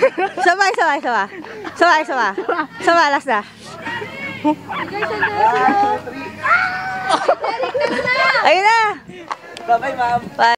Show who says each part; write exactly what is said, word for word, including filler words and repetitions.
Speaker 1: Sabay, sabay, sabay. Sabay, sabay. Sabay, last na. Ayun na.
Speaker 2: Bye-bye, ma'am.
Speaker 1: Bye.